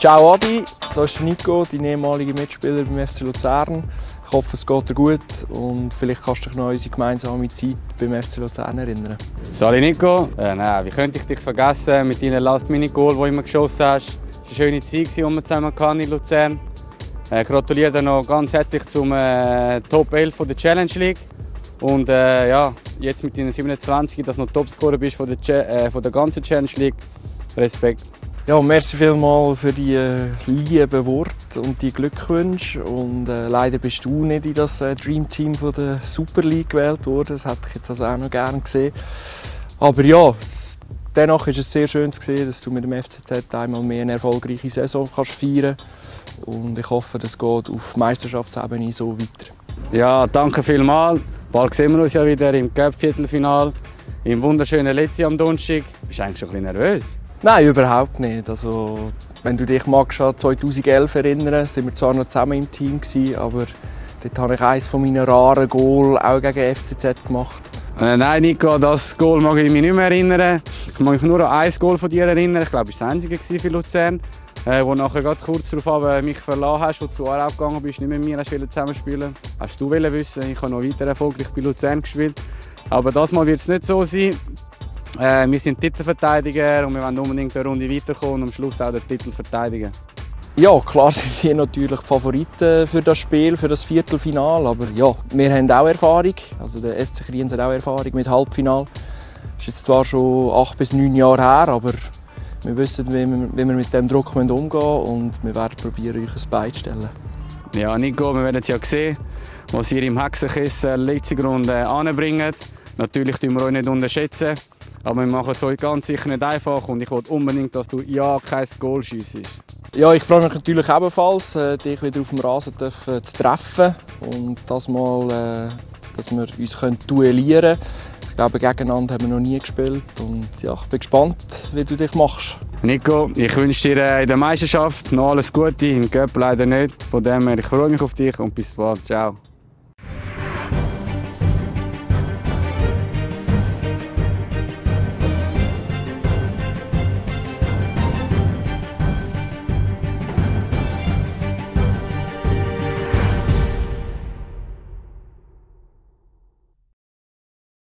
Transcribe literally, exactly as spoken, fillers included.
Ciao Adi, hier ist Nico, dein ehemaliger Mitspieler beim F C Luzern. Ich hoffe, es geht dir gut und vielleicht kannst du dich noch an unsere gemeinsame Zeit beim F C Luzern erinnern. Salut Nico, äh, nein, wie könnte ich dich vergessen mit deinen Last-Minute-Goal, die du immer geschossen hast. Es war eine schöne Zeit, die wir zusammen hatten in Luzern. Ich äh, gratuliere dir noch ganz herzlich zum äh, Top elf von der Challenge League. Und äh, ja, jetzt mit deinen siebenundzwanzig, dass du noch Topscorer bist von der, äh, von der ganzen Challenge League. Respekt. Ja, merci vielmals für die äh, lieben Worte und die Glückwünsche. Und äh, leider bist du nicht in das äh, Dream Team von der Super League gewählt worden. Das hätte ich jetzt also auch noch gerne gesehen. Aber ja, es, dennoch ist es sehr schön zu sehen, dass du mit dem F C Z einmal mehr eine erfolgreiche Saison kannst feiern kannst. Und ich hoffe, das geht auf Meisterschaftsebene so weiter. Ja, danke vielmals. Bald sehen wir uns ja wieder im Cup-Viertelfinale. Im wunderschönen Letzi am Donnerstag. Bist du eigentlich schon ein bisschen nervös? Nein, überhaupt nicht. Also, wenn du dich magst, an zweitausendelf erinnern, sind wir zwar noch zusammen im Team gewesen, aber dort habe ich eines von meinen raren Goal auch gegen F C Z gemacht. Äh, nein, Nico, das Goal mag ich mich nicht mehr erinnern. Ich mag mich nur an ein Goal von dir erinnern. Ich glaube, es war das einzige für Luzern, äh, wo nachher gerade kurz darauf mich verlassen hast, wo du zu Aarau gegangen bist, nicht mit mir zusammenspielen. Hast du wissen? Ich habe noch weiter erfolgreich bei Luzern gespielt. Aber das Mal wird es nicht so sein. Äh, wir sind Titelverteidiger und wir wollen unbedingt eine Runde weiterkommen und am Schluss auch den Titel verteidigen. Ja, klar sind wir natürlich die Favoriten für das Spiel, für das Viertelfinale. Aber ja, wir haben auch Erfahrung. Also der S C Kriens hat auch Erfahrung mit Halbfinale. Das ist jetzt zwar schon acht bis neun Jahre her, aber wir wissen, wie wir, wie wir mit dem Druck umgehen müssen und wir werden probieren, euch ein Bein zu stellen. Ja, Nico, wir werden es ja sehen, was ihr im Hexenkissen letzte Runde anbringt. Natürlich dürfen wir euch nicht unterschätzen, aber wir machen es euch ganz sicher nicht einfach und ich will unbedingt, dass du ja kein Goal schiessest. Ja, ich freue mich natürlich ebenfalls, dich wieder auf dem Rasen zu treffen und das mal, dass wir uns duellieren können. Ich glaube, gegeneinander haben wir noch nie gespielt und ja, ich bin gespannt, wie du dich machst. Nico, ich wünsche dir in der Meisterschaft noch alles Gute, im Cup leider nicht. Von dem her, ich freue mich auf dich und bis bald. Ciao.